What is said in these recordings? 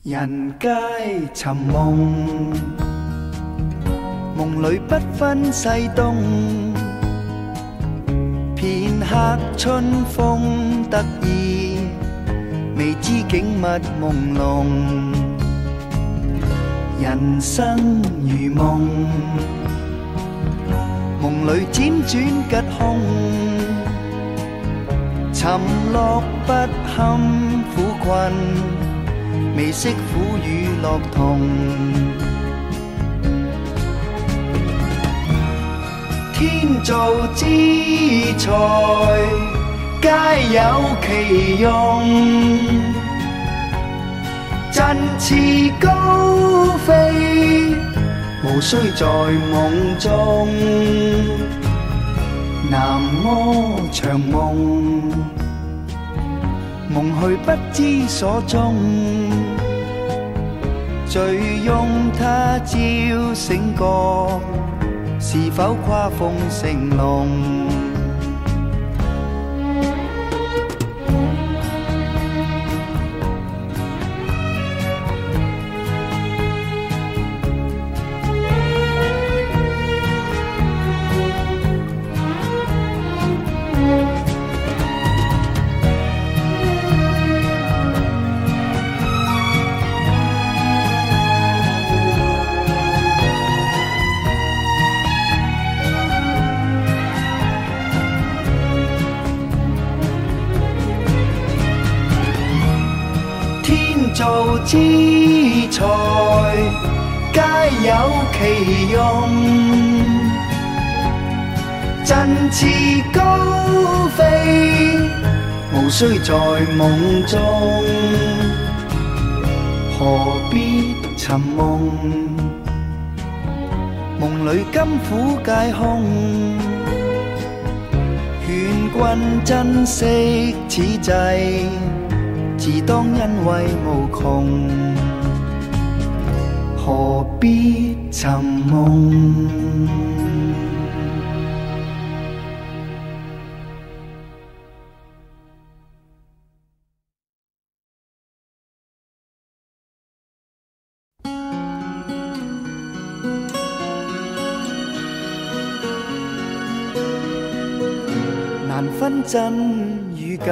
人皆尋夢，夢裏不分西東。片刻春風得意，未知景物朦朧。人生如夢，夢裏輾轉吉凶。沉落不堪苦困，未識苦與樂同。天造之材，皆有其用。振翅高飛，無需在夢中。南柯長夢，夢去不知所蹤。醉擁他朝醒覺，是否跨鳳成龍？造之材，皆有其用。振翅高飛，無需在夢中。何必尋夢？夢裏甘苦皆空。勸君珍惜此際，自當欣慰無窮，何必尋夢？難分真與假，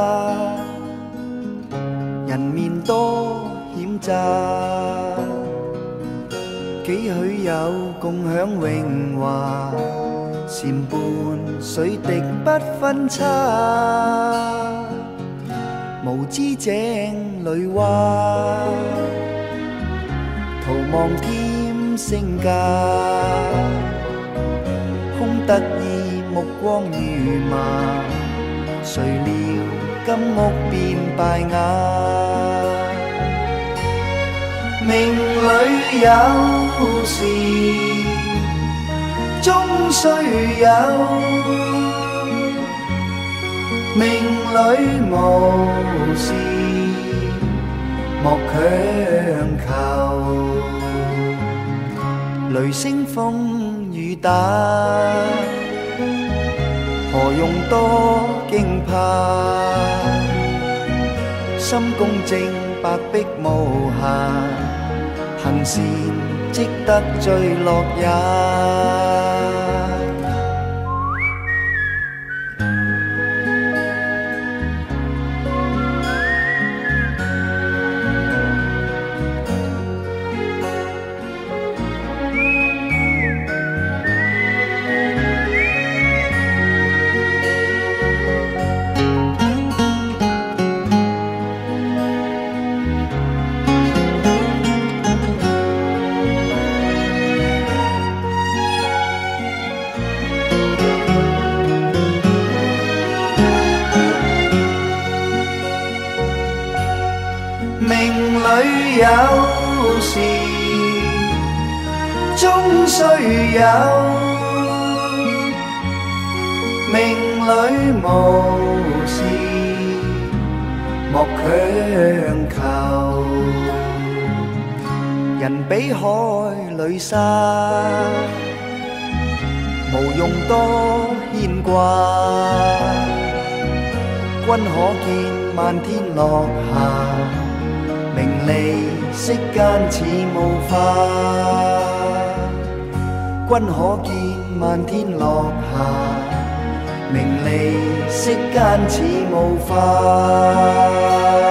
人面多險詐，幾許有共享榮華，禪伴水滴不分差。無知井裏蛙，徒望添聲價，空得意目光如麻，誰料金屋變敗瓦。命裏有時終須有，命裏無時莫強求。雷聲風雨打，何用多驚怕？心公正，白璧無瑕，行善積得最樂也。命裏有時終須有，命裏無時莫強求。人比海裏沙，無用多牽掛。君可見漫天落霞，明利息間似霧化，君可見漫天落霞，名利息間似霧化。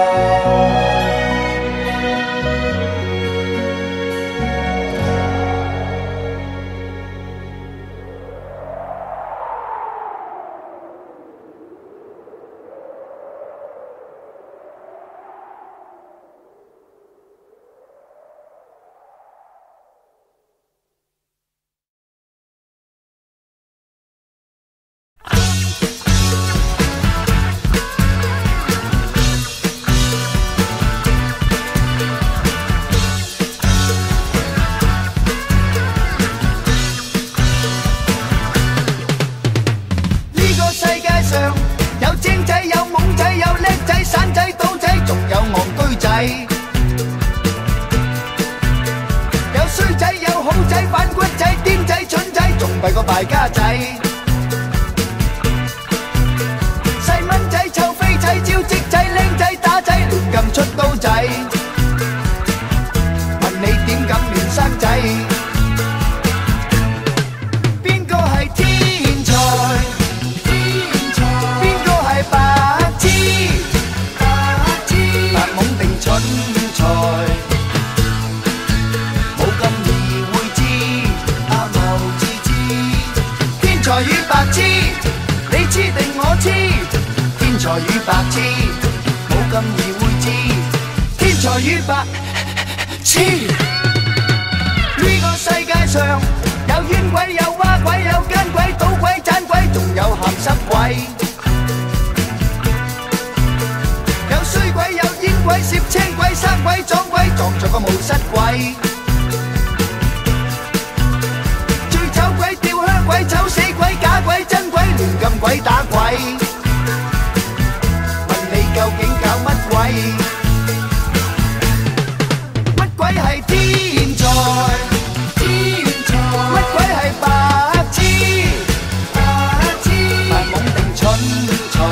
有精仔，有懵仔，有叻仔，散仔，賭仔，仲有戇居仔。有衰仔，有好仔，反骨仔，癲仔，蠢仔，仲弊過敗家仔。細蚊仔，臭飛仔，招積仔，靚仔，打仔，亂咁出刀仔。問你點敢亂生仔？邊個係天才？蠢材冇咁易會知，阿茂自知。天才與白痴，你知定我知？天才與白痴冇咁易會知，天才與白痴。呢個世界上有冤鬼，有蛙鬼，有奸鬼，賭鬼，盞鬼，仲有鹹濕鬼。有衰鬼，有煙鬼，攝青鬼，生鬼，撞鬼，撞着個無室鬼。醉酒鬼，吊靴鬼，醜死鬼，假鬼，真鬼，亂撳鬼，打鬼。問你究竟搞乜鬼？乜鬼係天才？乜鬼係白痴？扮懵定蠢材？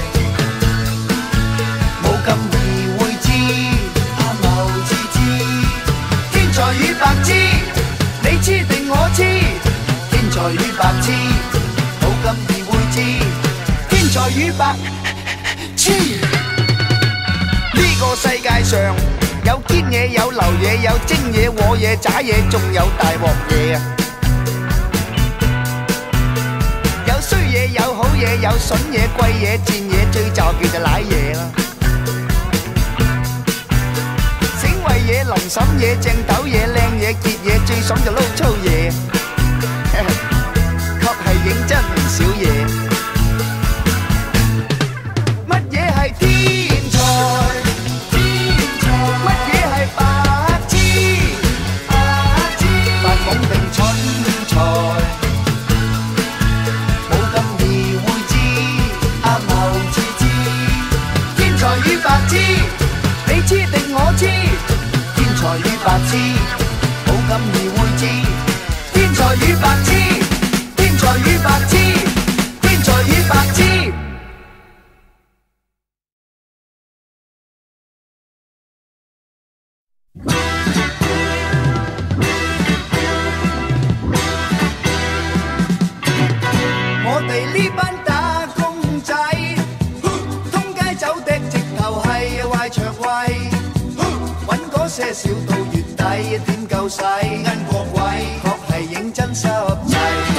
咁易會知，阿茂自知。天才與白痴，你知定我知？天才與白痴冇咁易會知，天才與白痴。呢個世界上有堅嘢，有流嘢，有精嘢，和嘢，渣嘢，仲有大鑊嘢啊！有衰嘢，有好嘢，有筍嘢，貴嘢，賤嘢，最就叫做賴嘢啦。嘢林沈嘢正斗嘢靚嘢傑嘢最爽就撈粗嘢，確係認真唔少嘢。乜嘢係天才？乜嘢係白痴？扮懵定蠢材，冇咁易會知，阿茂自知。天才與白痴，你知定我知？天才與白痴冇咁易會知，天才與白痴，天才與白痴，天才與白痴。我哋呢班打工仔，通街走的直頭係壞腸胃。些少到月底點夠使？因過鬼確係認真濕滯。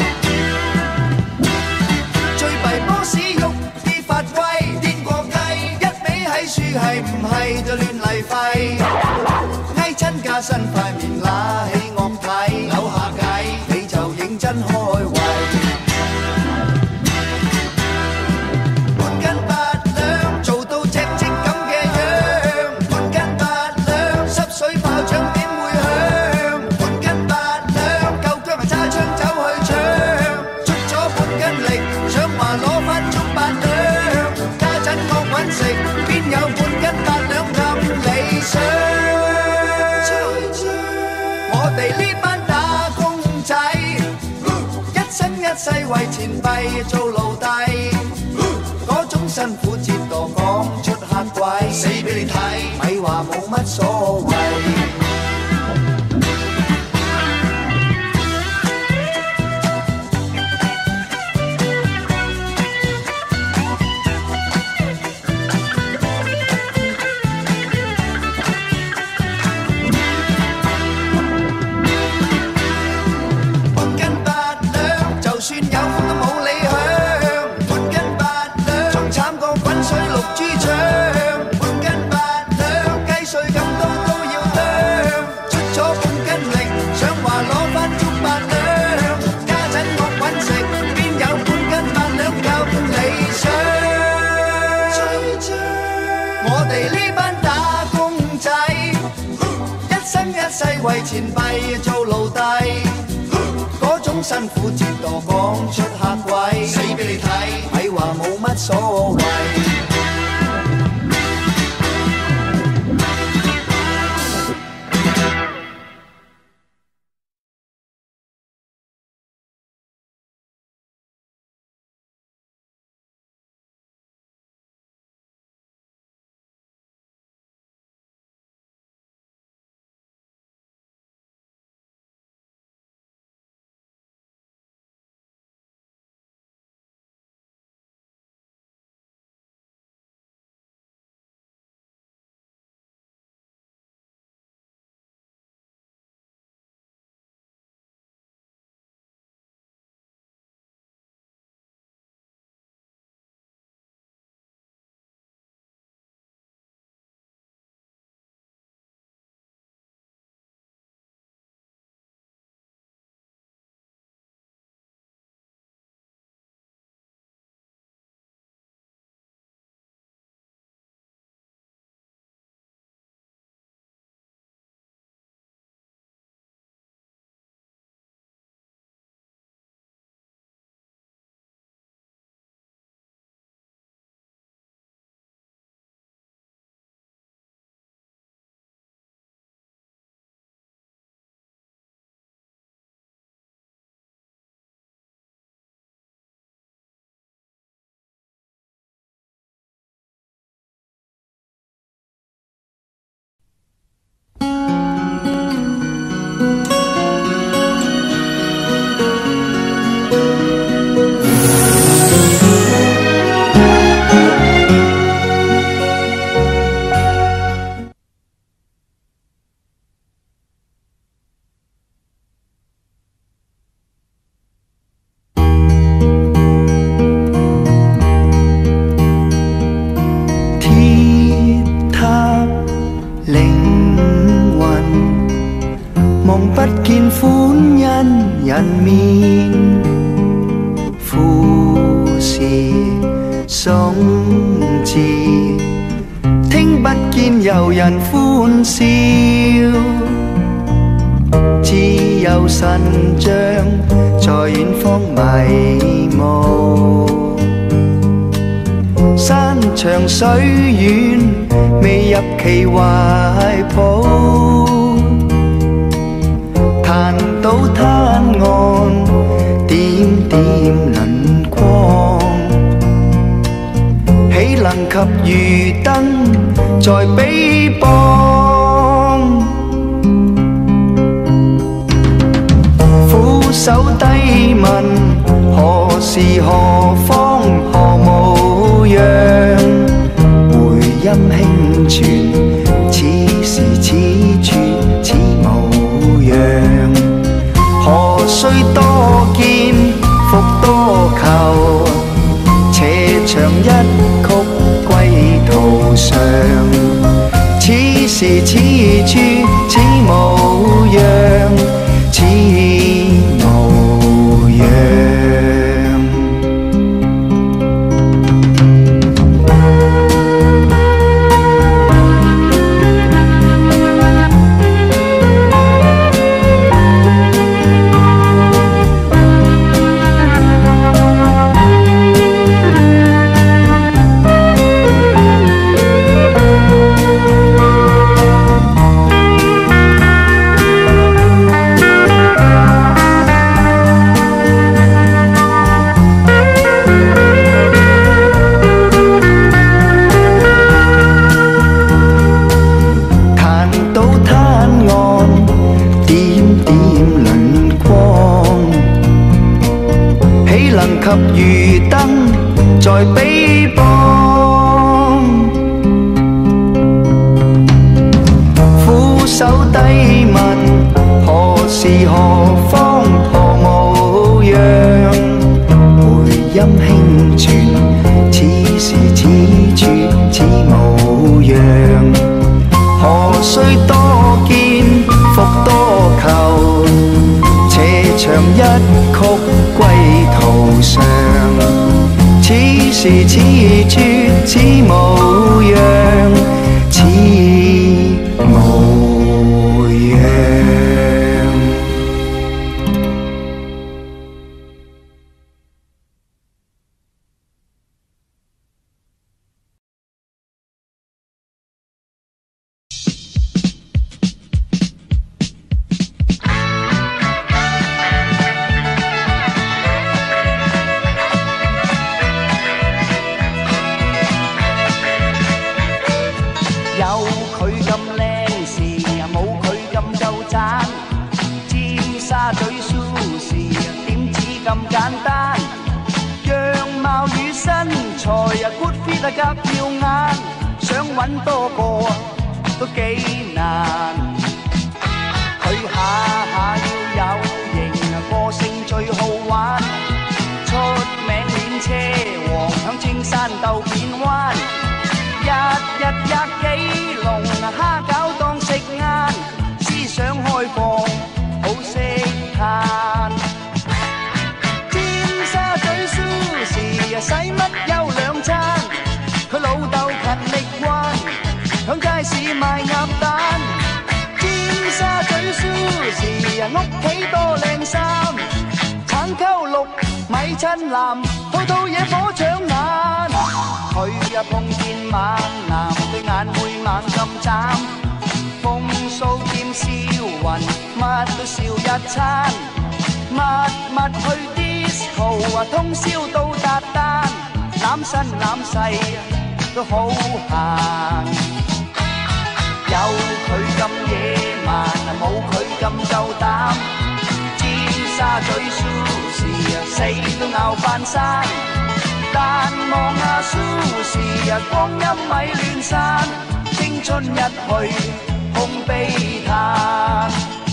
最弊波士喐啲發威，癲過雞，一味喺樹係唔係就亂嚟廢。翳親架身塊面揦起惡睇，扭下計你就認真開胃。一世為錢幣做奴隸，嗰種辛苦折墮講出黑鬼，死俾你睇，咪話冇乜所謂。為錢幣做奴隸，嗰種辛苦折墮講出客位，死俾你睇，咪話冇乜所謂。人面富士鬆枝，聽不見有人歡笑，只有神像在遠方迷霧。山長水遠，未入其懷抱。彈到灘岸，點點輪光，豈能及漁燈在彼邦？俯首低問，何時何方何模樣？回音輕傳，此時此處此模樣。何須多見，復多求，斜長一曲歸途上。此時此處此模樣，此模樣。 給餘燈在彼邦，俯首低問何時何方何模樣，回音輕傳此時此處此模樣，何須多見復多求，斜長一曲歸途上，此時此處此模樣，此模樣。夾耀眼，想揾多個都幾難。佢下下要有型，個性最好玩，出名練車王，響青山鬥片灣，日日吔幾籠蝦餃當食晏，思想開放好識嘆。尖沙咀 Sushi 使乜休兩餐？佢老豆勤力慣，響街市賣鴨蛋。尖沙咀 Sushi 屋企多靚衫，橙溝綠米親藍，套嘢火搶眼。佢碰見猛男，對眼會猛咁眨，風騷兼銷魂，乜都笑一餐。密去 disco 通宵到達旦，攬身攬勢都好閒，有佢咁野蠻，冇佢咁夠膽。尖沙咀 Sushi 死都拗翻山，但望下 Sushi 光陰咪亂散，青春一去空悲嘆。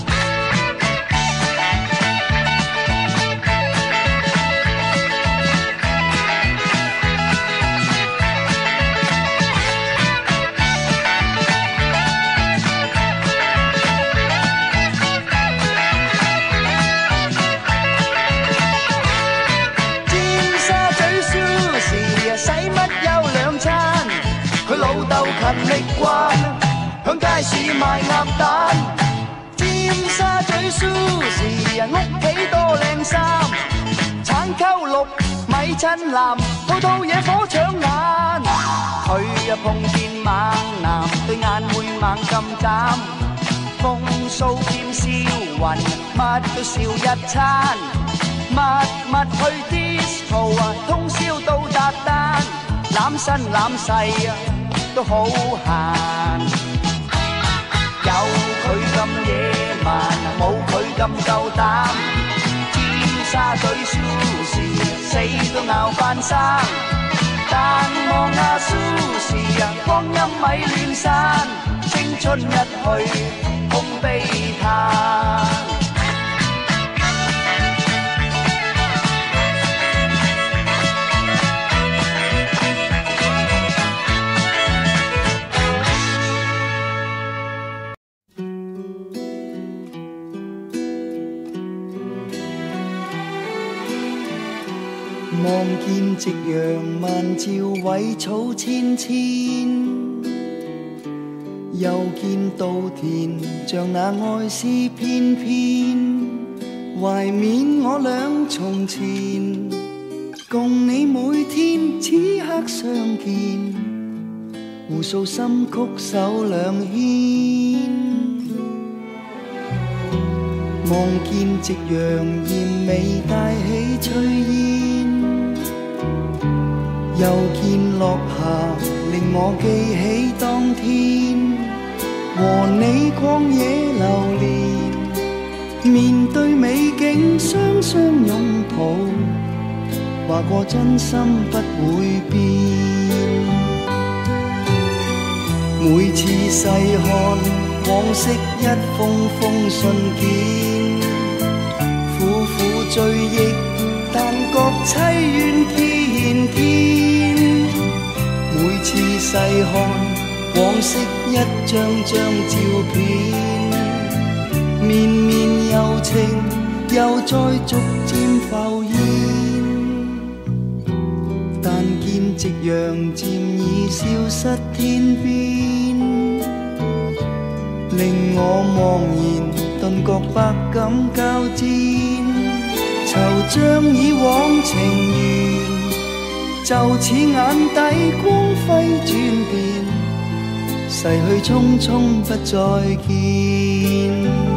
勤力慣，響街市賣鴨蛋。尖沙咀 Sushi 屋企多靚衫，橙溝綠米親藍，套嘢火搶眼。佢碰見猛男，對眼會猛咁眨，風騷兼銷魂，乜都笑一餐。密去 disco 通宵到達旦，攬身攬勢都好閒，有佢咁野蠻，冇佢咁夠膽。尖沙咀 Sushi 死都拗翻生，但望下 Sushi 光陰咪亂散，青春一去空悲嘆。望見夕陽萬照，葦草千千，又見稻田，像那愛詩翩翩，懷緬我倆從前，共你每天此刻相見，互訴心曲手兩牽。望見夕陽豔美帶起炊煙，又見落霞令我記起當天和你曠野流連，面對美景雙雙擁抱， 话过真心不会变。每次细看往昔一封封信件，苦苦追忆，但觉凄怨偏偏。每次细看往昔一张张照片，绵绵柔情又再逐渐浮现。但见夕阳渐已消失天边，令我茫然顿觉百感交煎。惆怅以往情缘，就似眼底光辉转变，逝去匆匆不再见。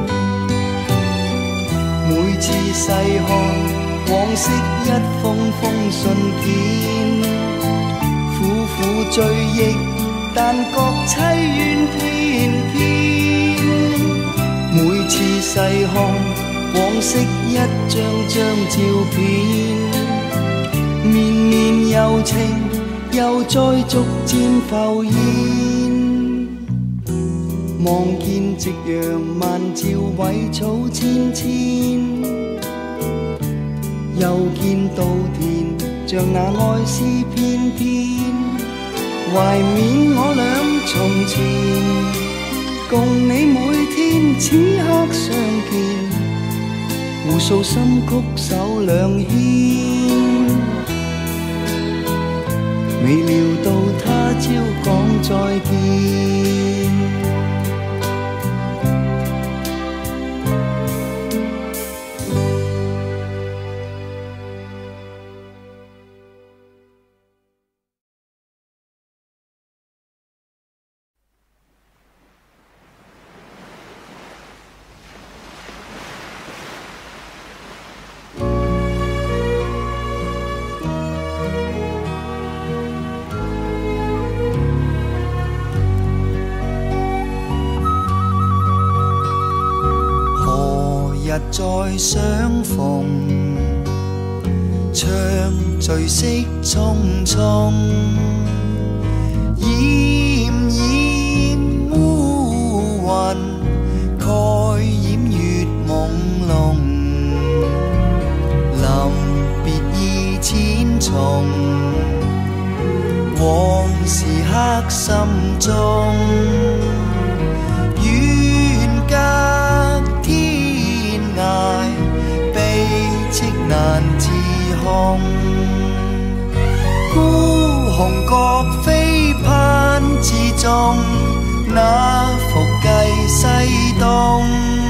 每次细看往昔一封封信件，苦苦追忆，但觉凄怨偏偏。每次细看往昔一张张照片，绵绵柔情又再逐渐浮现。望见夕阳漫照葦草千千，又见稻田像那爱思翩翩。怀缅我俩从前，共你每天此刻相见，互诉心曲手两牽。未料到他朝講再見。日再相逢，唱聚色匆匆，奄奄烏雲蓋掩月朦朧，臨別意千重，往時刻心中，遠隔天涯，悲戚難自控。孤鴻各飛攀之中，那復計西東。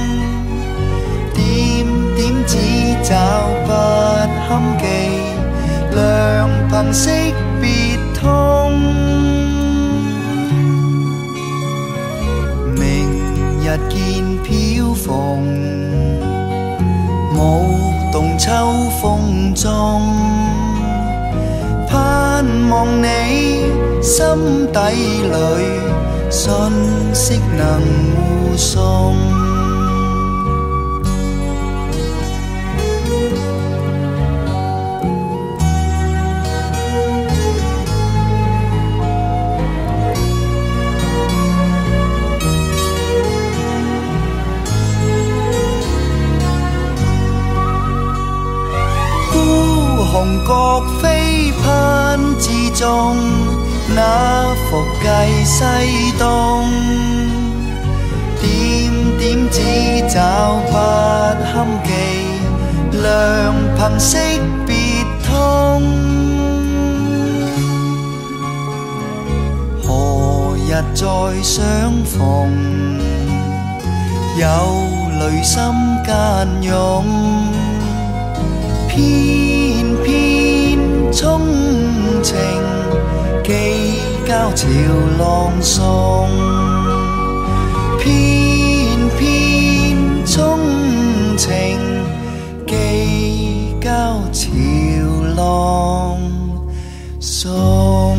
點點只找不堪記，良朋惜別痛。明日見飄逢，舞動秋風中，盼望你心底裏信息能互送。鴻各飛攀之中，那復計西東。點點只找不堪記，良朋惜別痛。何日再相逢，有淚心間湧。偏偏衷情，寄交潮浪送。偏偏衷情，寄交潮浪送。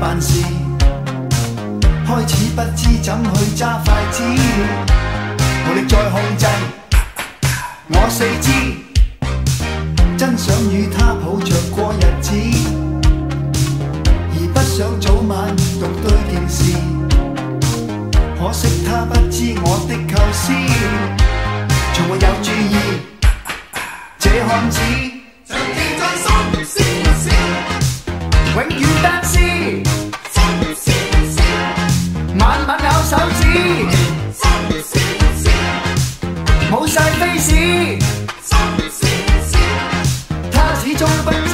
萬事，開始不知怎去揸筷子，無力再控制我四肢，真想與他抱着過日子，而不想早晚獨對電視。可惜他不知我的構思，從沒有注意這漢子，長期在心思思，永遠單思，心思思，晚晚咬手指，心思思，冇晒 face，心思思，他始終不知。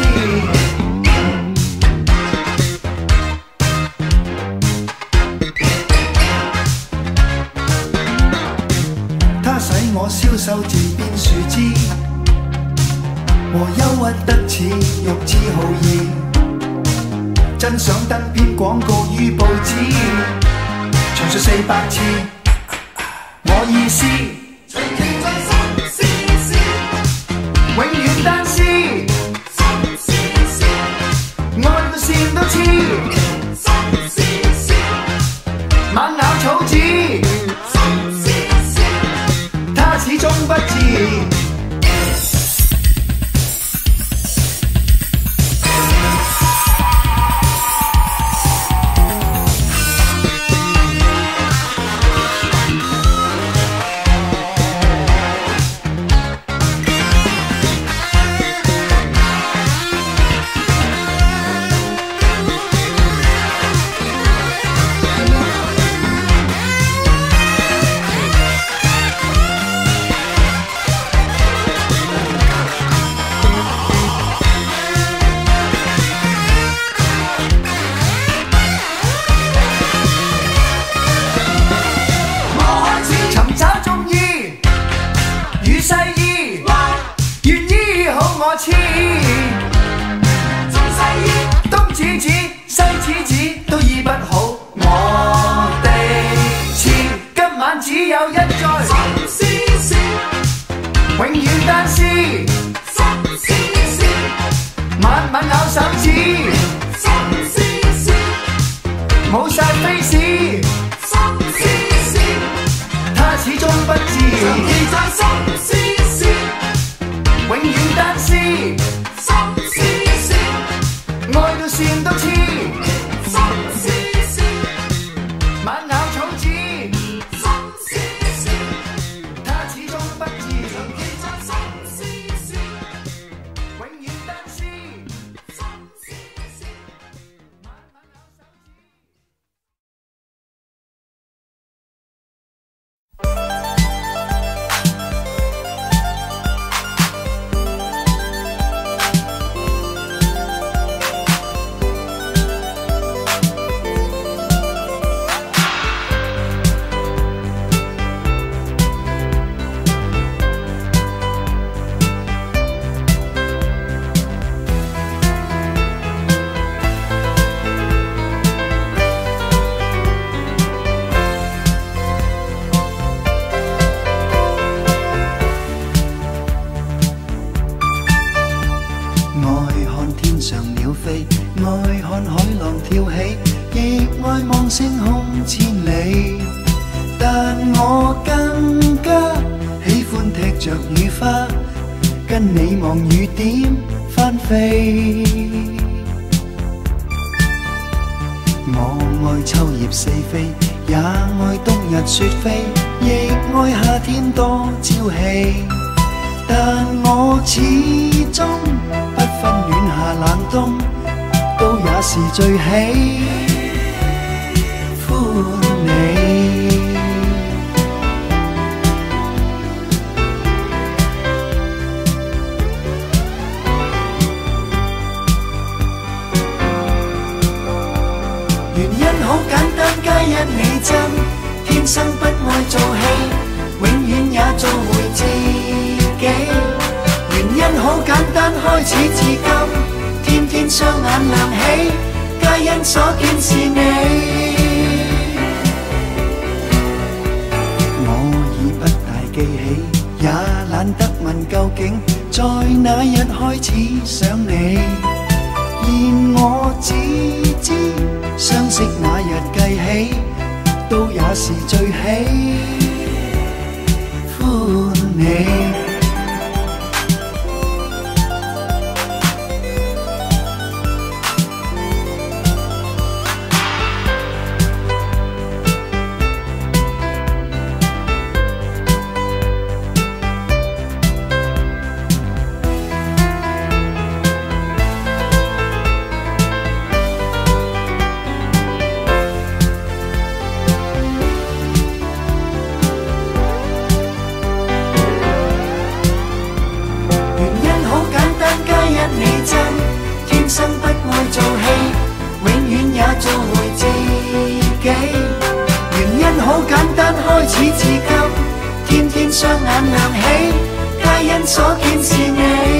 我消瘦自變樹枝，和憂鬱得似欲知好意，真想登篇廣告於報紙，重述400次我意思，長期在心思思，永遠單思，心思思，愛到線都黐，心思思，猛咬草紙，始終不知。東指指西指指都醫不好我哋刺，今晚只有一再心思思，永遠單思，心思思，晚晚咬手指，心思思，冇晒 face，心思思，他始終不知，長期在心思思，永遠單思。愛到線都黐，心思思，猛咬草紙，心思思，他始終不知，長期在心思思，永遠單思，心思思，猛咬手指。愛看海浪跳起，亦愛望星空千里。但我更加喜歡踢着雨花，跟你望雨點翻飛。我愛秋葉四飛，也愛冬日雪飛，亦愛夏天多朝氣。但我始終不分暖夏冷冬，都也是最喜歡你。原因好簡單，皆因你真，天生不愛做戲，永遠也做回自己。原因好簡單，開始至今，天天雙眼亮起，皆因所見是你。我已不大記起，也懶得問究竟，在哪日開始想你。然我只知，相都也是最喜歡你。雙眼亮起，皆因所見是你。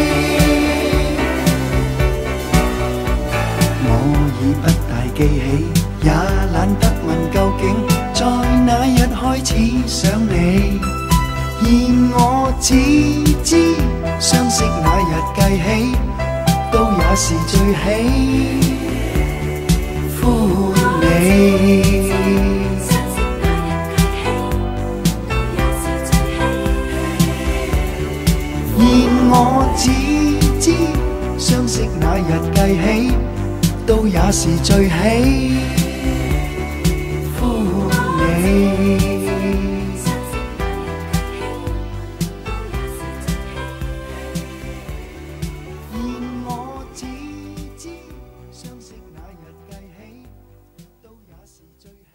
我已不大記起，也懶得問究竟，在哪日開始想你。而我只知，相識那日計起，都也是最喜歡你。我只知，相識那日計起，都也是最喜歡你。我只知，相識那日計起，都也是最喜。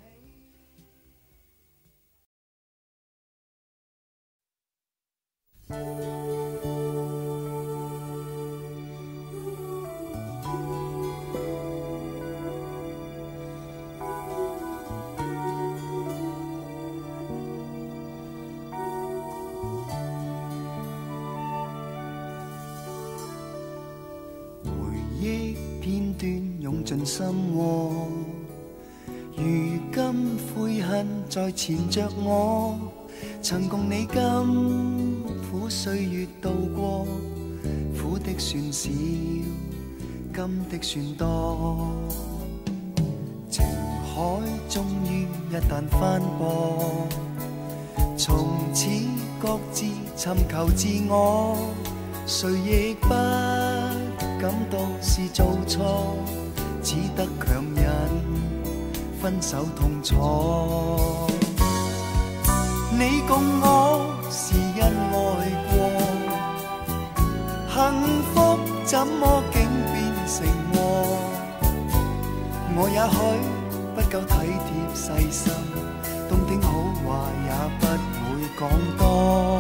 片段湧進心窩，如今悔恨在纏着我。曾共你甘苦歲月度過，苦的算少，甘的算多。情海終於一旦翻波，從此各自尋求自我，誰亦不感到是做錯，只得強忍分手痛楚。你共我是因愛過，幸福怎麼竟變成禍？我也許不夠體貼細心，動聽好話也不會講多。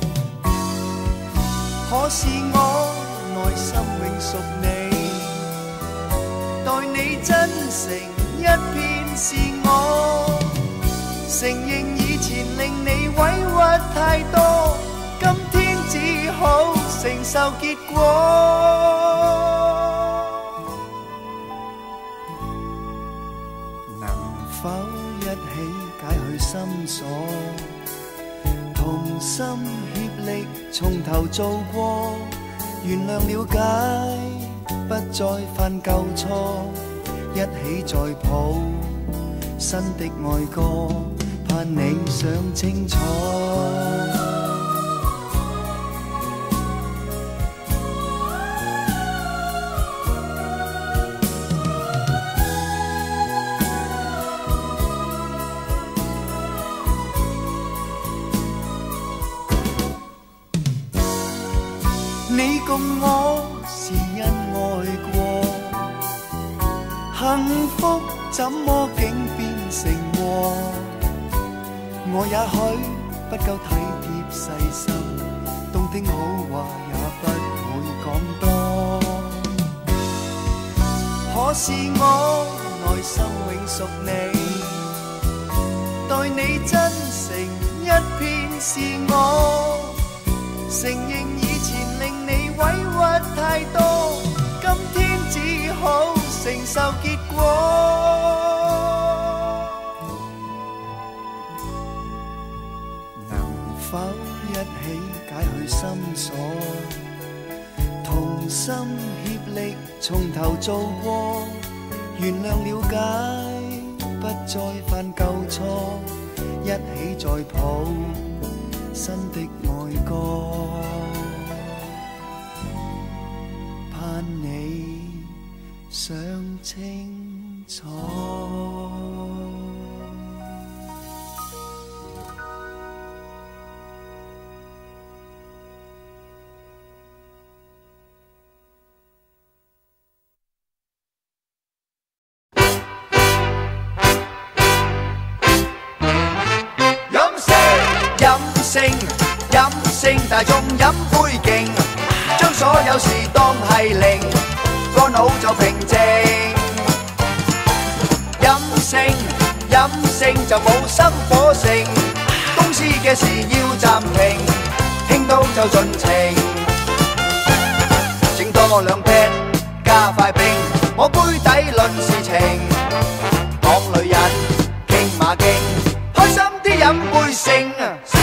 可是我內心永屬你，待你真誠一片是我。承認以前令你委屈太多，今天只好承受結果。能否一起解去心鎖，同心協力從頭做過，原諒了解，不再犯舊錯，一起再抱新的愛歌，盼你想清楚。你共我是因愛過，幸福怎麼竟變成禍？我也許不夠體貼細心，動聽好話也不會講多。可是我內心永屬你，待你真誠一片是我。承認以前令你委屈太多，今天只好承受結果。能否一起解去心鎖，同心協力從頭做過，原諒了解， 不再犯舊錯，一起再抱新的愛歌，盼你想清楚。任性大眾飲杯勁，將所有事當係零，個腦就平靜。任性就冇生火性，公司嘅事要暫停，傾到就盡情。整多兩 pat 加快冰，摸杯底論事情，講女人傾馬經，開心啲飲杯勝。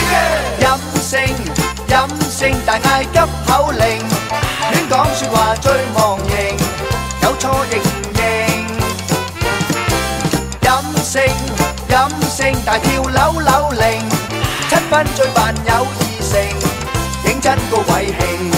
任性大嗌急口令，亂講説話最忘形，有錯認唔認？任性大跳扭扭令，7分最扮有異性，認真個鬼興。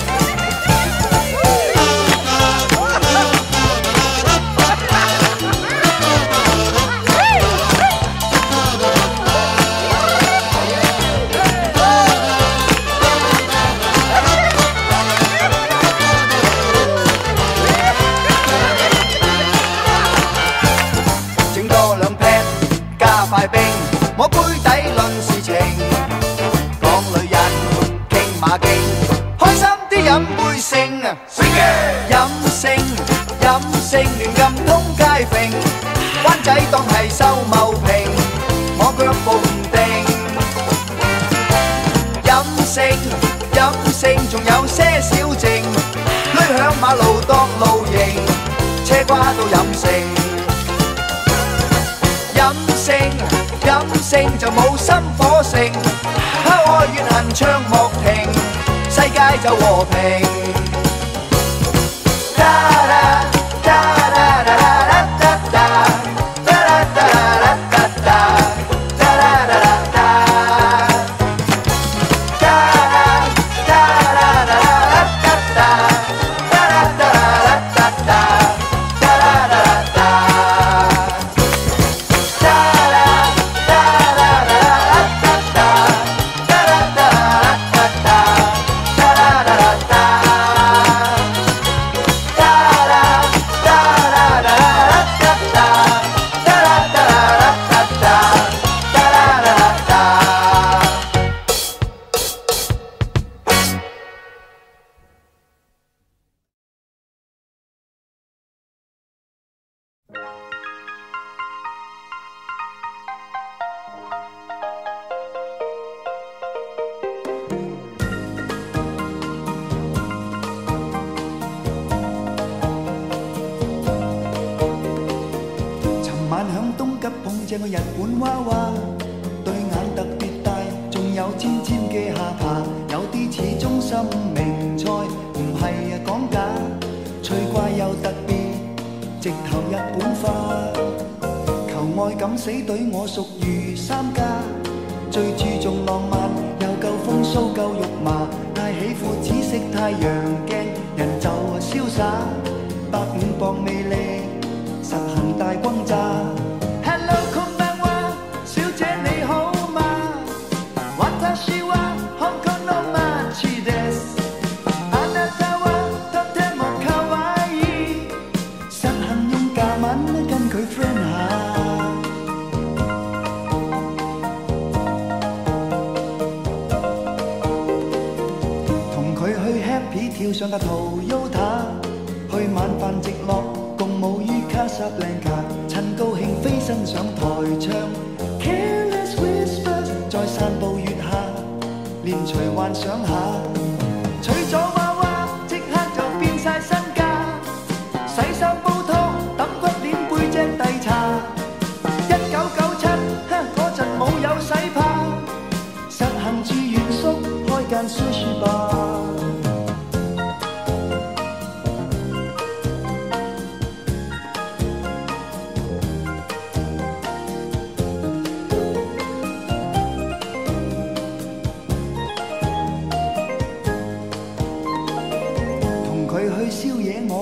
摸杯底論事情，講女人傾馬經，開心啲飲杯勝。任性亂咁通街揈，灣仔當係秀茂坪，我腳步唔定。任性仲有些少靜，推響馬路當露營，車瓜到任性。任性就冇心火性，拋開怨恨唱莫停，世界就和平。這個日本娃娃，對眼特別大，仲有尖尖嘅下巴，有啲似中心名菜，唔係講假，趣怪又特別，直頭日本化。求愛敢死隊我屬於3家，最注重浪漫，又夠風騷夠肉麻，太喜歡紫色太陽鏡，人就瀟灑，150磅魅力，實行大轟炸。跳上架 Toyota， 去晚飯直落，共舞於卡薩布蘭卡，趁高興飛身上台唱 Careless Whispers， 在散步月下，連隨幻想下，娶咗娃娃即刻就變晒身家，洗衫煲湯揼骨鏈背脊遞茶，1997嗰陣冇有洗怕，實行住原宿開間 sushi bar。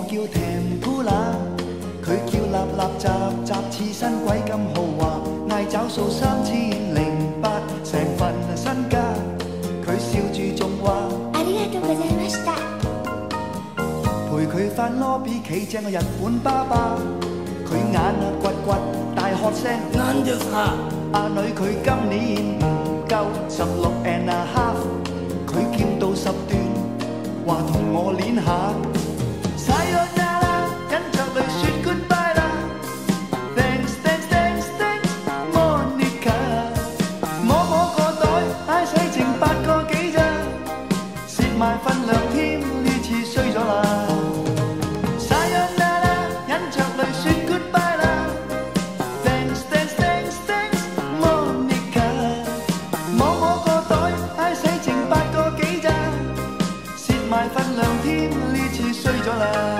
叫 Tempura， 佢叫立立雜雜刺身鬼咁豪華，嗌找數3008，成份身家。佢笑住仲話： ありがとうございました。 陪佢返 lobby 企正個日本爸爸，佢眼掘掘大喝聲： なんですか？ 阿女佢今年唔夠16.5，佢劍到10段，話同我練下。Sayonara， 忍着淚說 goodbye 啦。Thanks thanks thanks thanks Monica， 摸摸個袋，唉使剩8個幾咋，蝕埋份量添，呢次衰咗啦。Sayonara， 忍着淚說 goodbye 啦。Thanks thanks thanks thanks Monica， 摸摸個袋，唉使剩8個幾咋，蝕埋份量添，呢次衰咗啦。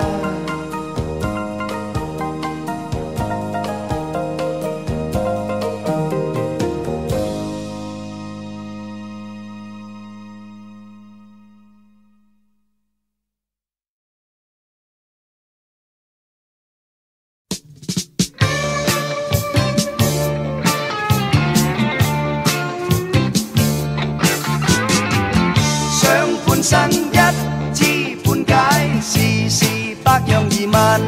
生一知半解，事事百樣疑問。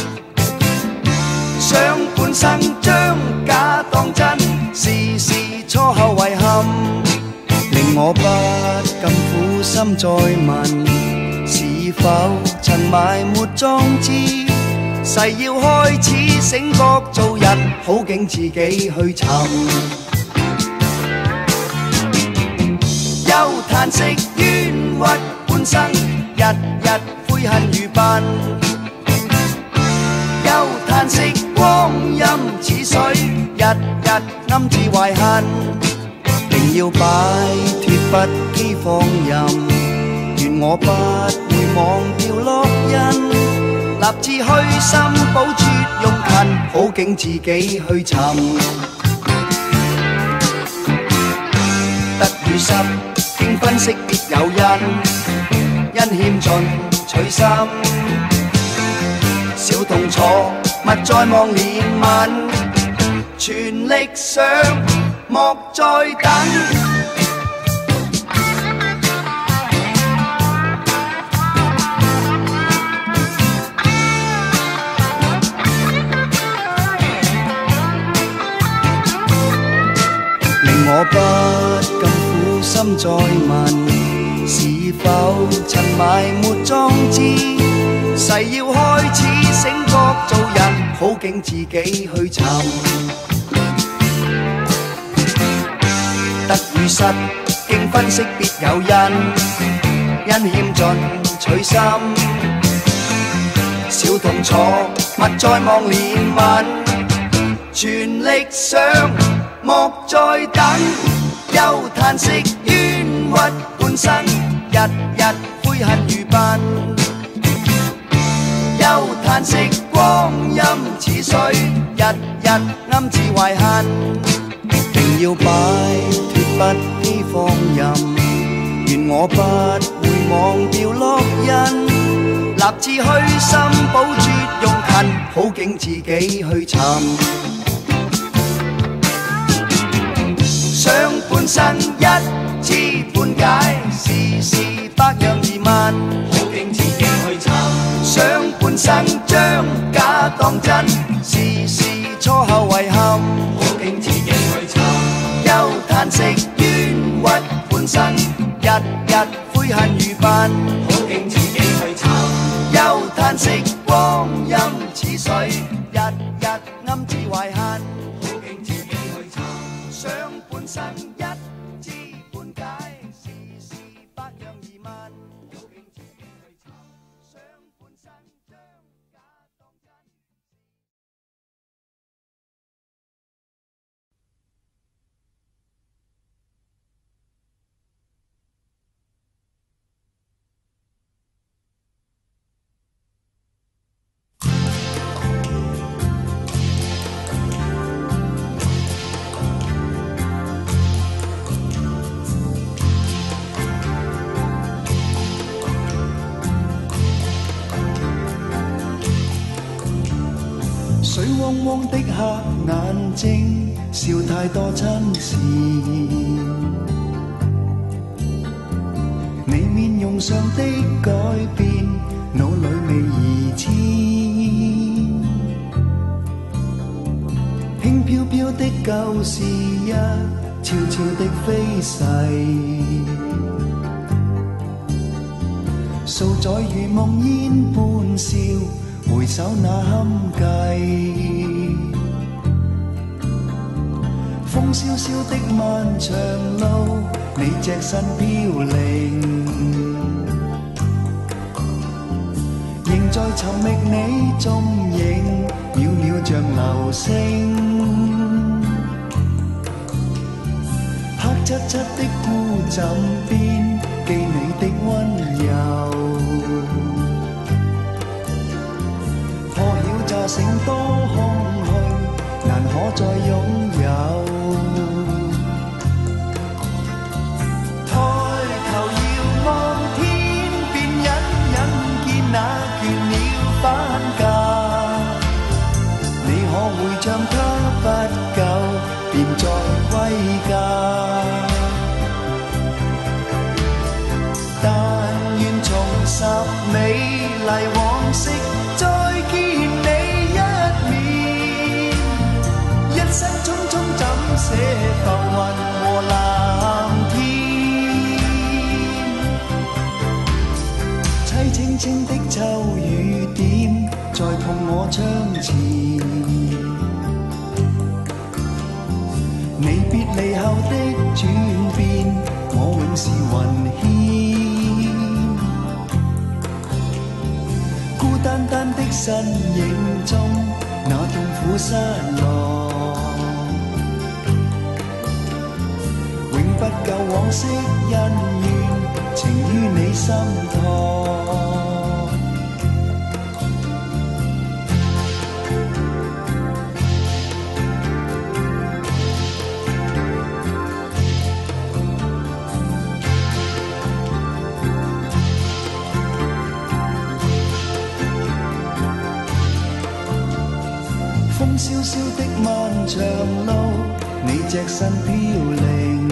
上半生將假當真，事事錯後遺憾，令我不禁苦心再問，是否曾埋沒壯志，誓要開始醒覺做人，好景自己去尋。又嘆息冤屈半生，日日悔恨如笨。又嘆息光陰似水，日日暗自懷恨。定要擺脫不羈放任，願我不會忘掉烙印。立志虛心保絕用勤，好景自己去尋。得與失經分析別有因，因欠盡取心，小痛楚勿再望憐憫，全力上莫再等。令我不禁苦心再問，是否曾埋沒壯志，誓要開始醒覺做人，好景自己去尋。得與失經分析別有因欠盡取心，小痛楚勿再望憐憫，全力上莫再等。又嘆息冤屈半生，日日悔恨如笨。又嘆息光陰似水，日日暗自懷恨。定要擺脫不羈放任，願我不會忘掉烙印。立志虛心保絕用勤，好景自己去尋。上半生一知半解，事事百樣疑問，好景自己去尋。上半生將假當真，事事錯後遺憾，好景自己去尋。又嘆息冤屈半生，日日悔恨如笨，好景自己去尋。又嘆息光陰似水，日日暗自懷恨，好景自己去尋。上半生一知半解，事事百樣疑問，好景自己去尋。上半生將假當真。 汪的黑眼睛，笑太多亲事。你面容上的改变，脑里未移迁。轻飘飘的旧事一悄悄的飞逝，數載如夢煙般笑，回首那堪計。風蕭蕭的漫長路，你隻身飄零，仍在尋覓你蹤影，渺渺像流星。黑漆漆的孤枕邊，記你的溫柔。破曉乍醒多空虛，難可再擁有。抬頭遙望天邊，隱隱見那倦鳥返家。你可會像他不久便再歸家？但願重拾美麗往昔，再見你一面。一生匆匆怎捨浮雲和藍天？凄清清的秋雨點，在碰我窗前。你別離後的轉變，我永是雲牽。孤單單的身影中，那痛苦失落，永不夠往昔恩怨，情於你心托。風蕭蕭的漫長路，你隻身飄零，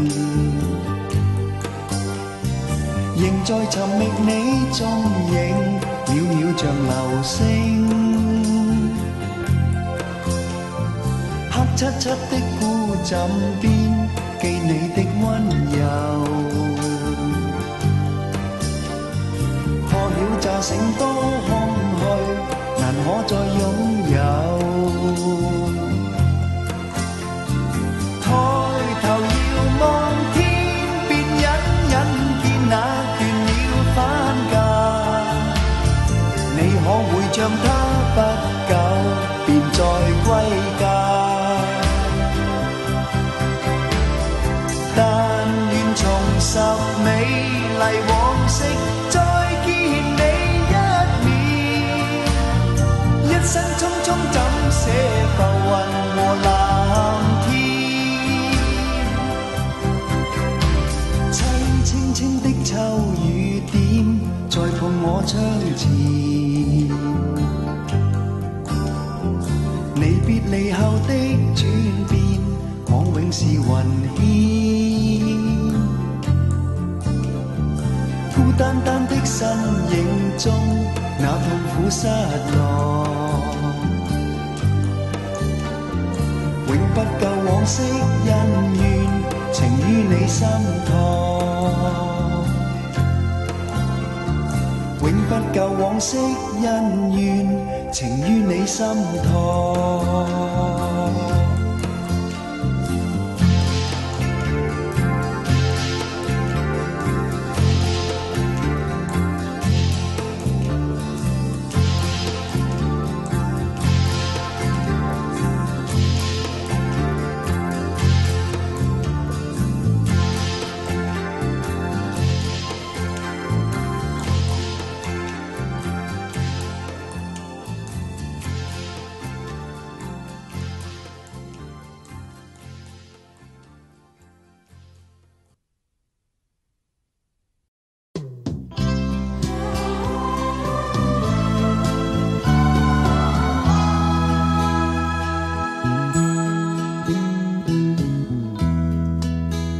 仍在尋覓你蹤影，渺渺像流星。黑漆漆的孤枕邊，記你的溫柔。破曉乍醒多空虛，難可再擁有。抬頭遙望天邊，隱隱見那倦鳥返家。你可會像他不久便再歸家？但願重拾美麗往昔，再見你一面。一生匆匆怎捨浮雲和藍天？凄清清的秋雨點，在碰我窗前。你別離後的轉變，我永是雲牽。孤單單的身影中，那痛苦失落，永不夠往昔恩怨，情於你心托。永不夠往昔恩怨，情於你心托。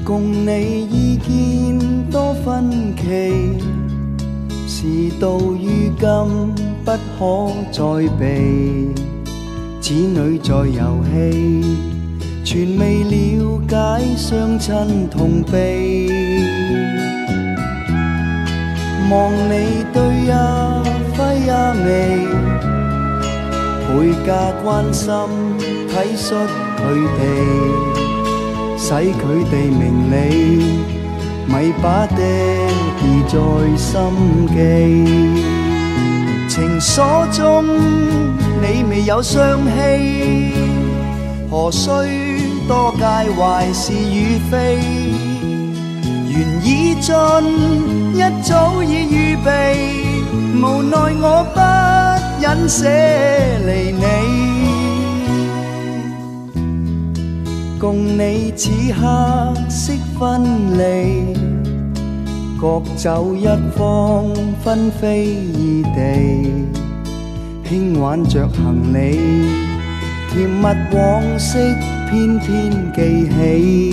共你意見多分歧，事到如今不可再避，子女在遊戲，全未了解雙親痛悲。望你對也揮也眉，倍加關心體恤佢哋，使佢哋明理，咪把爹兒在心記。情鎖中你未有雙欺，何須多介壞是與非？緣已盡，一早已預備，無奈我不忍捨離你。共你此刻悉分離，各走一方，分飛異地，輕挽着行李，甜蜜往昔偏偏記起。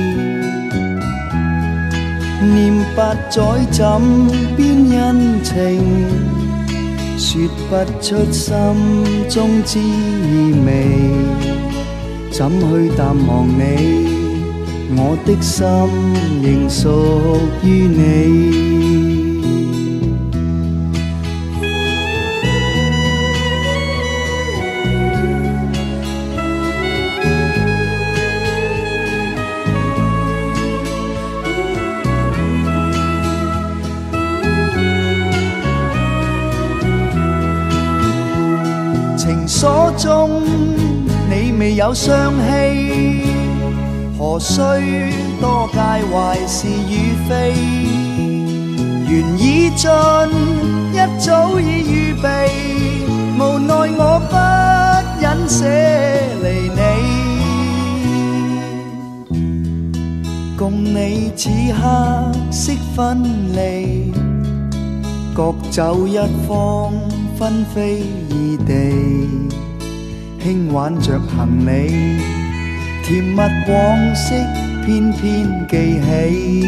念八載怎邊恩情，說不出心中滋味，怎去淡忘你？我的心仍屬於你。情鎖中你未有雙欺，何須多介壞是與非？緣已盡，一早已預備，無奈我不忍捨離你。共你此刻悉分離，各走一方，分飛異地，輕挽着行李，甜蜜往昔偏偏記起。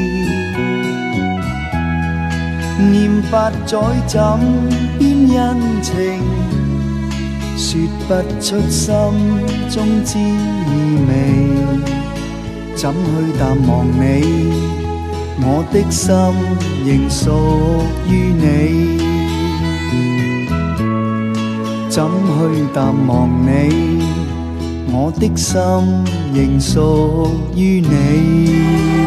念八載怎邊恩情，說不出心中滋味，怎去淡忘你？我的心仍屬於你。怎去淡忘你？我的心仍屬於你。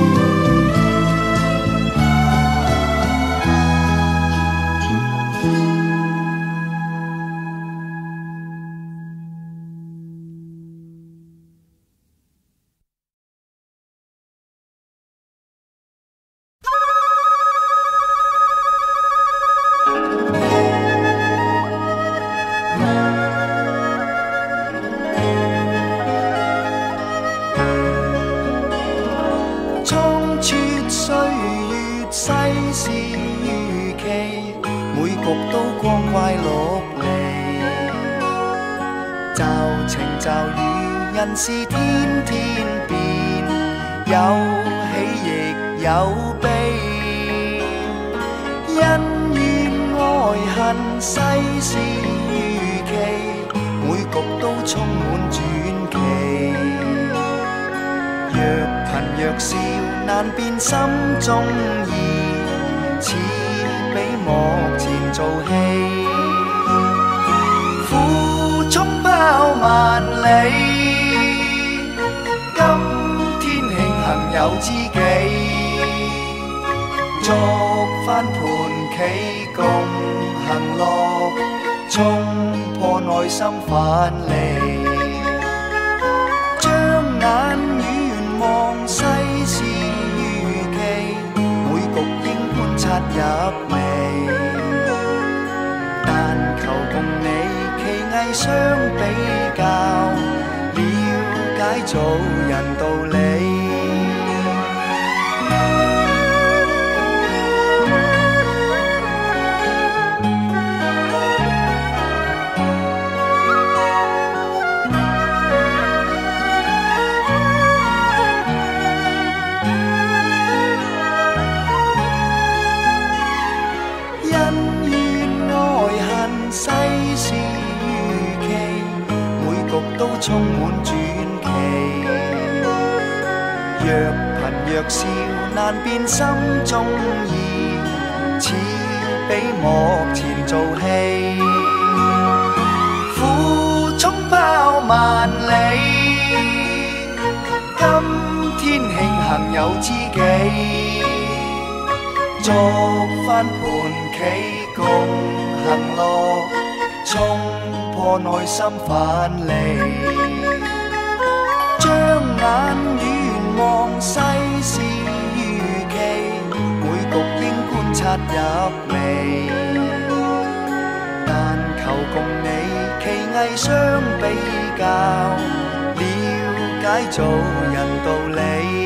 人是天天變，有喜亦有悲，恩怨愛恨世事如棋，每局都充滿傳奇。若貧若笑難辨心中意，似比幕前做戲，苦衝拋萬里。今天慶幸有知己，作翻盤棋共行樂，衝破內心藩籬。將眼遠望世事如棋，每局應觀察入微，但求共你棋藝相比較，解做人道理。 都充滿傳奇。若貧若笑，難辨心中意，似比幕前做戲。苦衝拋萬里，今天慶幸有知己，作翻盤棋共行樂，衝破內心藩籬，將眼遠望世事如棋，每局應觀察入微，但求共你棋藝相比較，了解做人道理。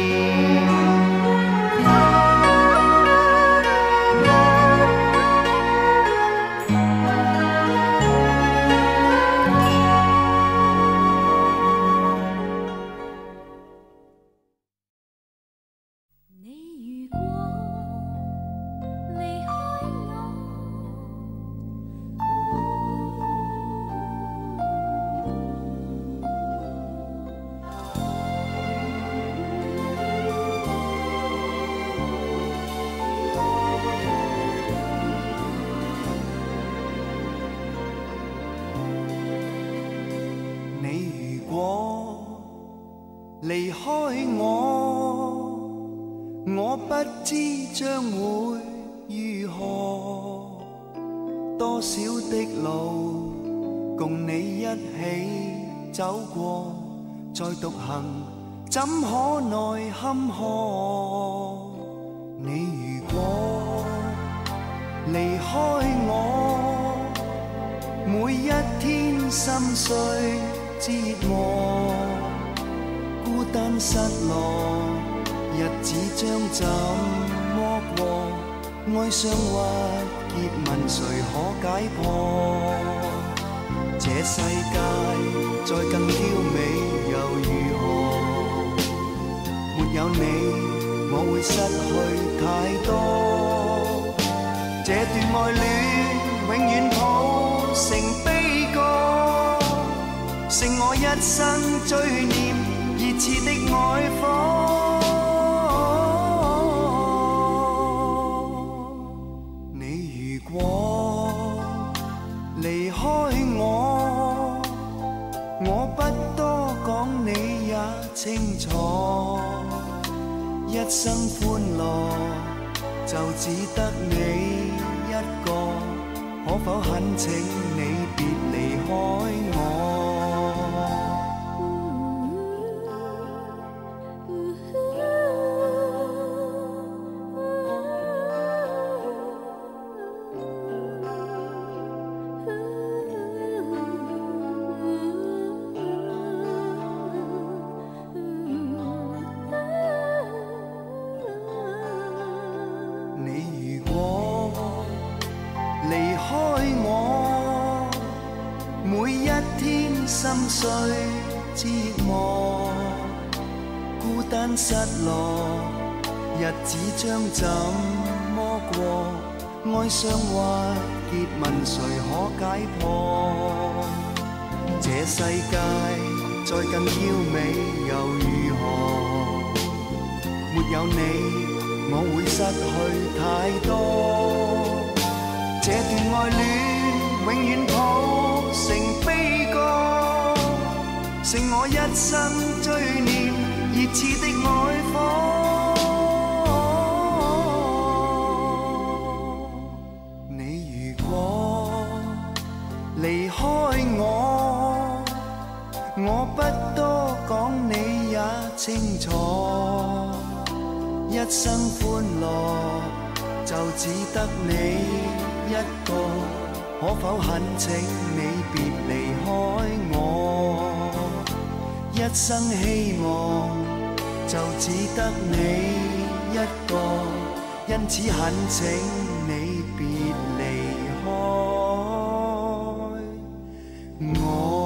離開我不知將會如何，多少的路共你一起走過，再獨行怎可奈坎坷？你如果離開我，每一天心碎折磨，孤單失落，日子將怎麼過？哀傷鬱結問誰可解破？這世界再更嬌美又如何？沒有你，我會失去太多。這段愛戀永遠抱成悲歌，剩我一生追念熱熾的愛火。你如果離開我不多講你也清楚，一生歡樂就只得你一個，可否懇請你別離開我？心碎折磨，孤單失落，日子將怎麼過？哀傷鬱結問誰可解破？這世界再更嬌美又如何？沒有你，我會失去太多。這段愛戀永遠抱成悲歌，剩我一生追念熱熾的愛火。你如果離開我不多講你也清楚，一生歡樂就只得你一個，可否懇請你別離開我？一生希望就只得你一個，因此懇請你別離開我。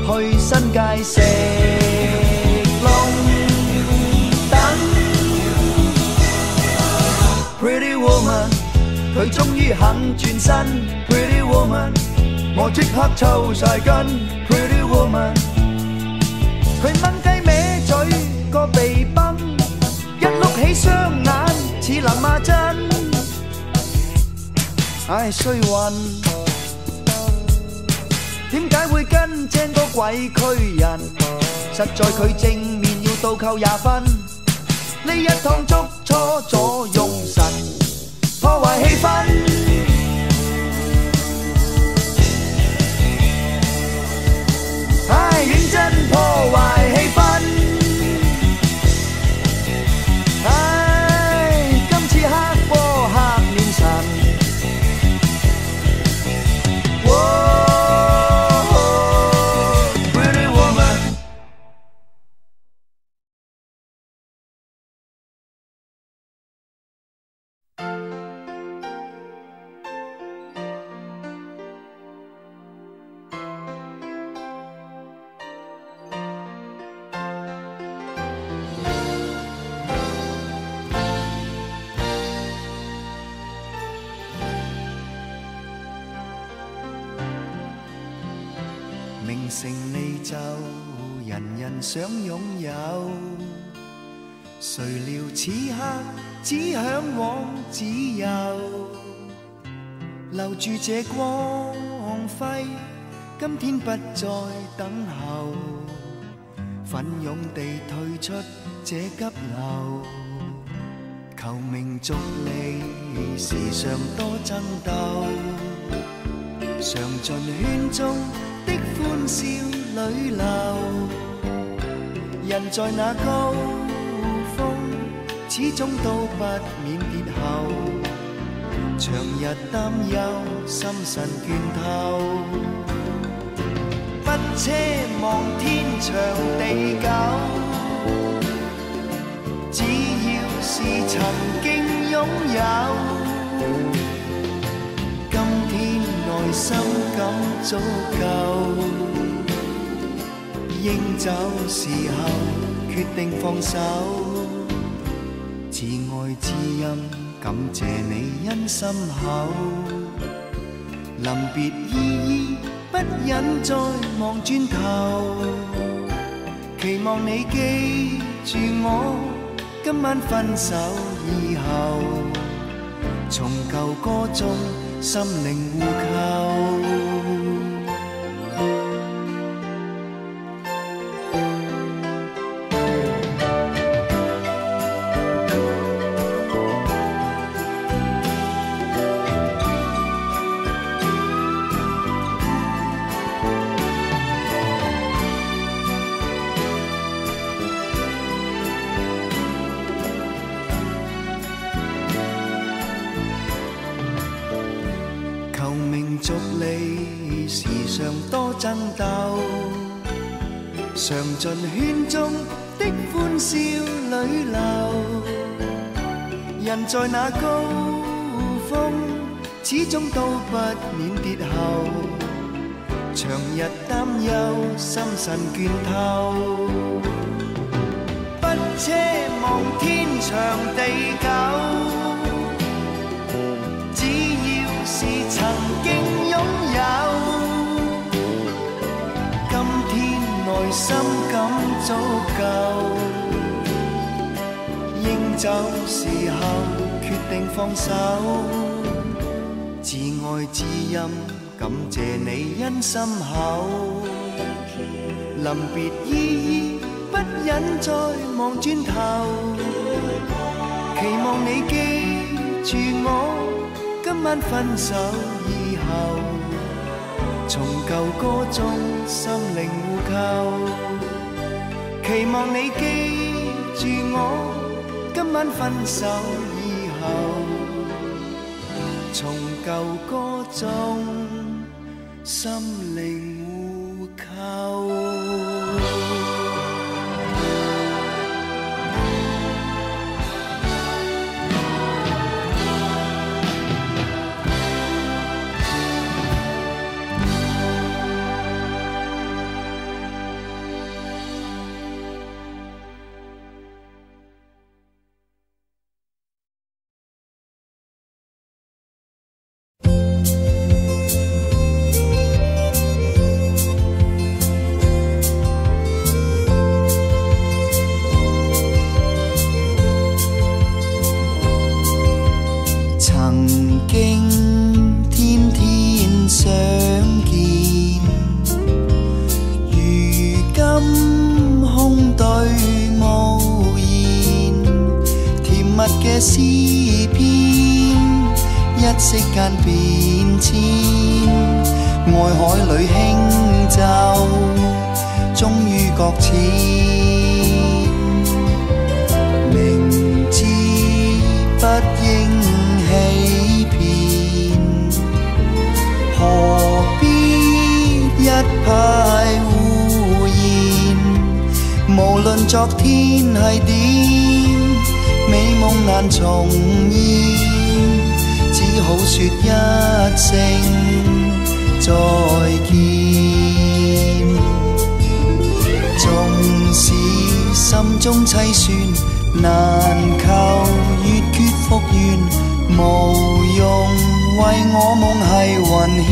去新界食龍躉。Pretty woman， 佢終於肯轉身。Pretty woman， 我即刻抽晒筋。Pretty woman， 佢掹雞歪嘴個鼻崩，一碌起雙眼似林亞珍。唉，衰運，點解會跟正個鬼區人？實在佢正面要倒扣20分，呢一趟捉錯咗用神，破壞氣氛。唉，認真破壞氣氛。唉，今次黑波黑面神。Pretty woman， 名成利就人人想擁有，誰料此刻只向往自由，留住這光輝，今天不再等候，奮勇地退出這急流，求名逐利時常多爭鬥，嘗盡圈中的歡笑裏流，人在那高峰，始終都不免跌後，長日擔憂，心神倦透，不奢望天長地久，只要是曾經擁有，今天內心感足夠，應走時候決定放手，自愛知音，感謝你因心厚，臨別依依不忍再望轉頭，期望你記住我，今晚分手以後，從舊歌中心靈互扣。逐利時常多爭鬥，嘗盡圈中的歡笑裏流，人在那高峰，始終都不免跌後，長日擔憂，心神倦透，不奢望天長地久，是曾經擁有，今天內心感足夠，應走時候決定放手，自愛知音，感謝你因心厚，臨別依依不忍再望轉頭，期望你記住我，今晚分手以後，從舊歌中心靈互扣，期望你記住我，今晚分手以後，從舊歌中心靈互扣。 詩篇，一息間變遷，愛海裏輕舟，終於擱淺。明知不應欺騙，何必一派胡言？無論昨天係點，美夢難重現，只好說一聲再見。縱使心中凄酸難求，越缺復原，無用為我夢係雲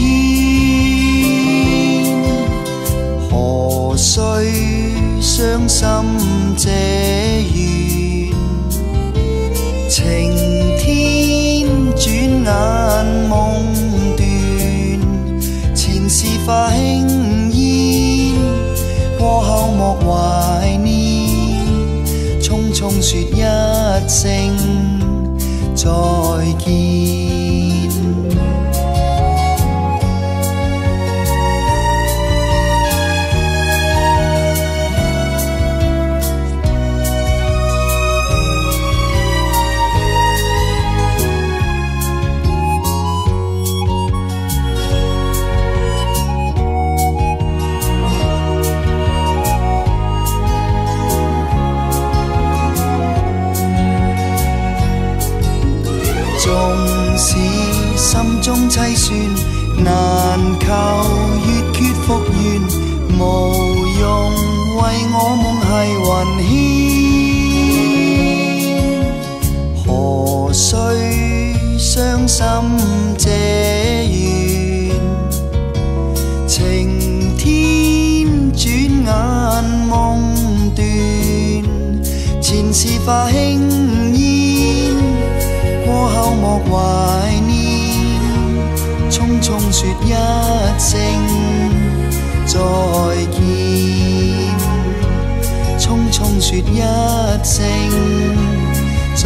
牽。何須傷心這緣？情天轉眼夢斷，前事化輕煙，過後莫懷念，匆匆說一聲再見。縱使心中凄酸難求，越缺復原，無用為我夢係雲牽。何須傷心這緣？情天轉眼夢斷，前事化輕煙，過後莫懷念，匆匆說一聲再見，匆匆說一聲再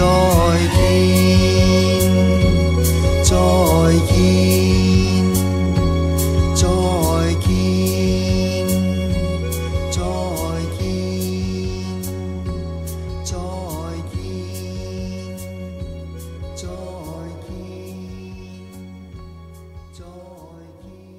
見，再見，再見，再見，再見。再見，再見。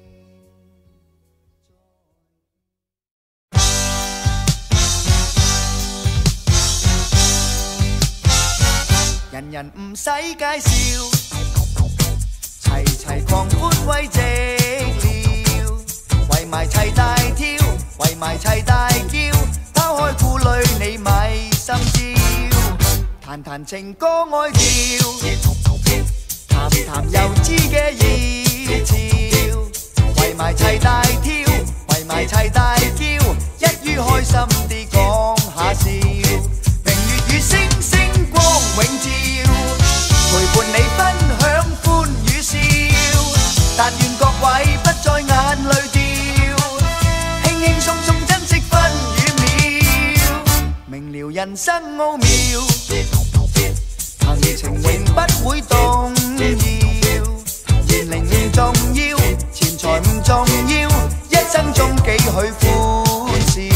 人人唔使介紹，齊齊狂歡慰寂寥，圍埋齊大跳，圍埋齊大叫，拋開顧慮你咪心照。彈彈情歌愛調，談談幼稚嘅熱潮，圍埋齊大跳，圍埋齊大叫，一於開心啲講下笑。明月與星星光永照，陪伴你分享歡與笑。但願各位不再眼淚掉，輕輕鬆鬆珍惜分與秒，明了人生奧妙。行情永不會動搖，年齡唔重要，錢財唔重要，一生中幾許歡笑。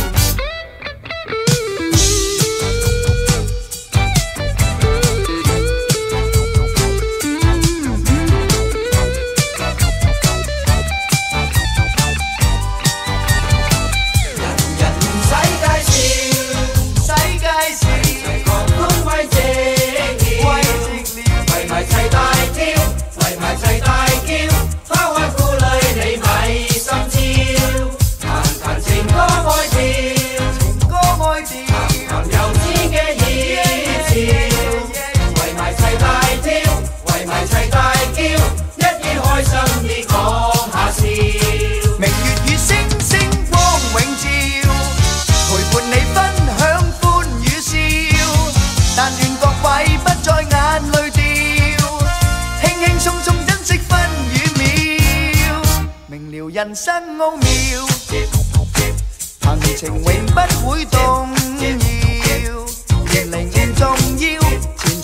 人生奧妙，行情永不會動搖，年齡唔重要，錢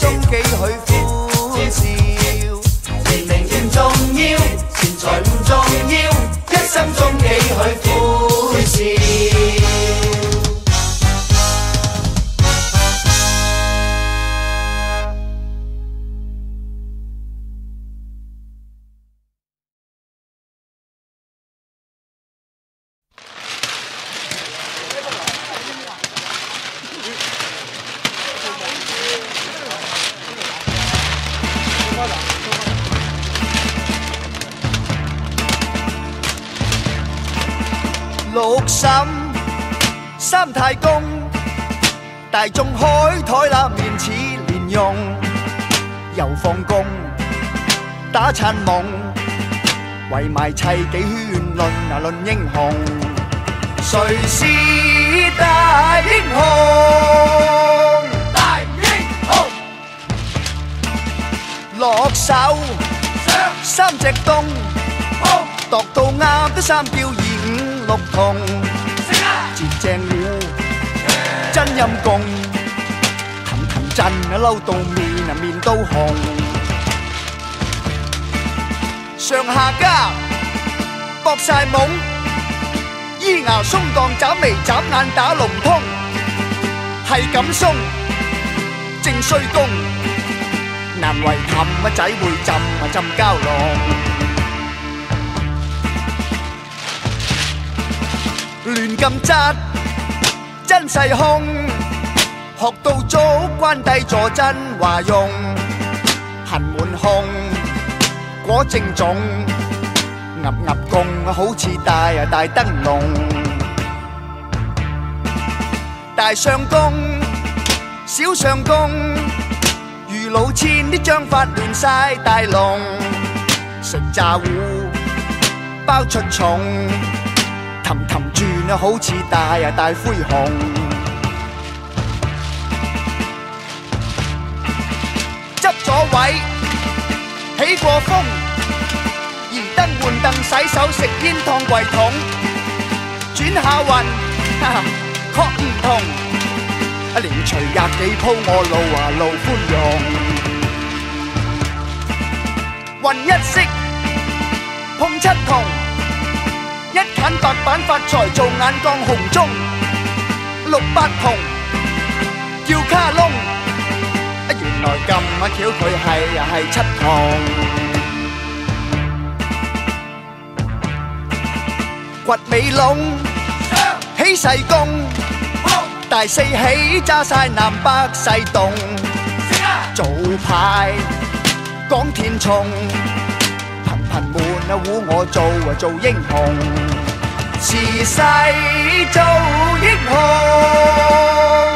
中幾許歡笑。 年齡唔重要，錢財唔重要，一生中幾許歡笑。 六嬸三太公，大眾開台啦，面似蓮蓉，又放工打餐夢，圍埋砌幾圈論啊論英雄，誰是大英雄？ 大英雄， 落手三隻冬，度到啱得三叫二五六同，截正糊真陰公，騰騰震啊嬲到面啊面都紅，上下家搏晒懵，咿牙鬆當眨眉眨眼打龍通，係咁鬆正衰公，難為氹啊仔會浸啊浸蛟龍。亂咁質真勢空，學到早關帝坐真話用，痕滿胸果正種，鴨鴨公好似大燈籠，大相公小相公，如老千啲章法亂晒大龍，食炸糊包出重。氹氹轉啊，好似大灰熊，執咗位起過風，移燈換凳洗手食煙燙櫃桶，轉下運確唔同，連隨廿幾鋪我路寬容，運一色碰七同。一近白板發財做眼光紅中，六八同叫卡窿，原來咁巧佢係七同，掘尾窿起細工，大四喜揸晒南北西東，早排講天蟲。貧滿啊，糊我做英雄，時勢做英雄。